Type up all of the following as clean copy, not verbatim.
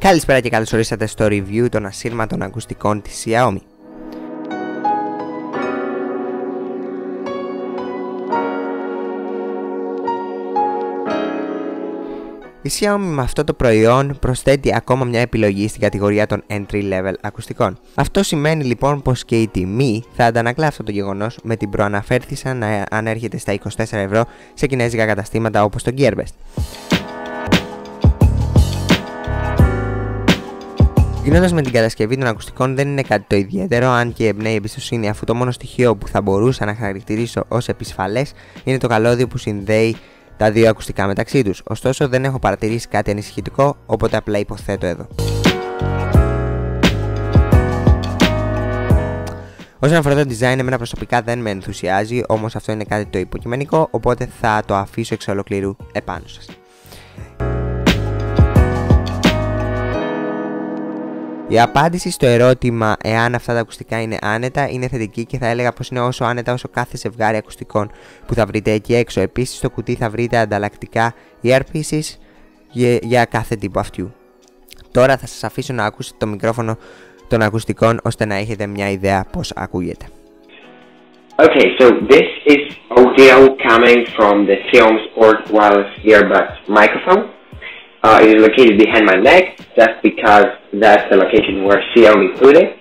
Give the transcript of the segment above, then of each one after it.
Καλησπέρα και καλώς ορίσατε στο review των ασύρματων ακουστικών της Xiaomi. Η Xiaomi με αυτό το προϊόν προσθέτει ακόμα μια επιλογή στην κατηγορία των entry level ακουστικών. Αυτό σημαίνει λοιπόν πως και η τιμή θα αντανακλά αυτό το γεγονός, με την προαναφέρθησα να ανέρχεται στα 24 ευρώ σε κινέζικα καταστήματα όπως το Gearbest. Ξεκινώντας με την κατασκευή των ακουστικών, δεν είναι κάτι το ιδιαίτερο, αν και εμπνέει εμπιστοσύνη, αφού το μόνο στοιχείο που θα μπορούσα να χαρακτηρίσω ως επισφαλές είναι το καλώδιο που συνδέει τα δύο ακουστικά μεταξύ τους. Ωστόσο, δεν έχω παρατηρήσει κάτι ανησυχητικό, οπότε απλά υποθέτω εδώ. Όσον αφορά το design, εμένα προσωπικά δεν με ενθουσιάζει, όμως αυτό είναι κάτι το υποκειμενικό, οπότε θα το αφήσω εξ ολοκλήρου επάνω σας. Η απάντηση στο ερώτημα εάν αυτά τα ακουστικά είναι άνετα είναι θετική και θα έλεγα πως είναι όσο άνετα όσο κάθε ζευγάρι ακουστικών που θα βρείτε εκεί έξω. Επίσης στο κουτί θα βρείτε ανταλλακτικά earpieces για κάθε τύπο αυτιού. Τώρα θα σας αφήσω να ακούσετε το μικρόφωνο των ακουστικών ώστε να έχετε μια ιδέα πως ακούγεται. Okay, so this is audio coming from the Xiaomi Sport Wireless Earbuds microphone. It is located behind my neck, just because that's the location where Xiaomi put it.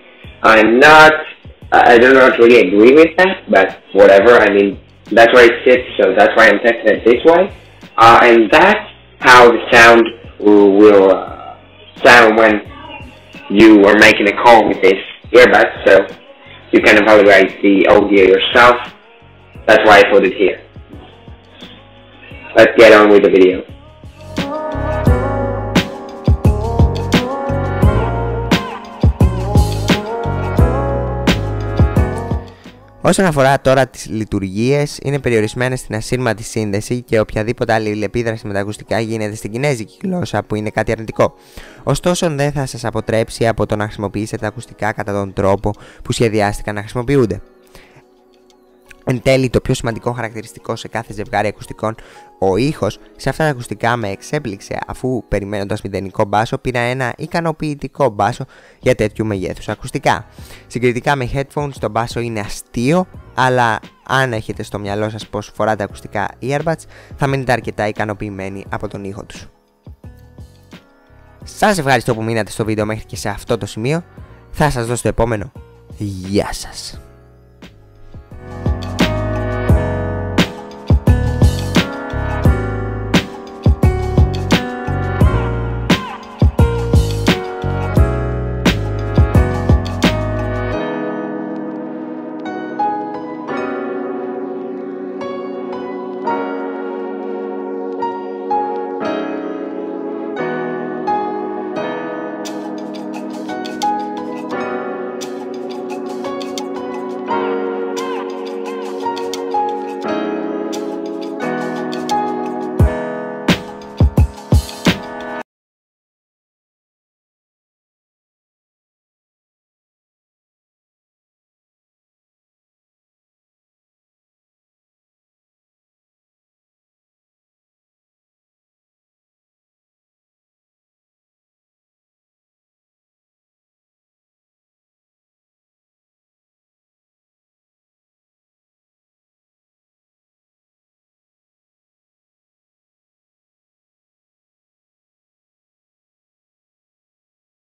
I do not really agree with that, but whatever. I mean, that's where it sits, so that's why I'm testing it this way. And that's how the sound will sound when you are making a call with this earbud. So you can evaluate the audio yourself. That's why I put it here. Let's get on with the video. Όσον αφορά τώρα τις λειτουργίες, είναι περιορισμένες στην ασύρματη σύνδεση και οποιαδήποτε άλλη αλληλεπίδραση με τα ακουστικά γίνεται στην κινέζικη γλώσσα, που είναι κάτι αρνητικό. Ωστόσο, δεν θα σας αποτρέψει από το να χρησιμοποιήσετε τα ακουστικά κατά τον τρόπο που σχεδιάστηκαν να χρησιμοποιούνται. Εν τέλει, το πιο σημαντικό χαρακτηριστικό σε κάθε ζευγάρι ακουστικών, ο ήχος, σε αυτά τα ακουστικά με εξέπληξε, αφού περιμένοντας μηδενικό μπάσο πήρα ένα ικανοποιητικό μπάσο για τέτοιου μεγέθους ακουστικά. Συγκριτικά με headphones, το μπάσο είναι αστείο, αλλά αν έχετε στο μυαλό σας πως φοράτε ακουστικά earbuds, θα μείνετε αρκετά ικανοποιημένοι από τον ήχο τους. Σας ευχαριστώ που μείνατε στο βίντεο μέχρι και σε αυτό το σημείο. Θα σας δώσω το επόμενο. Γεια σας.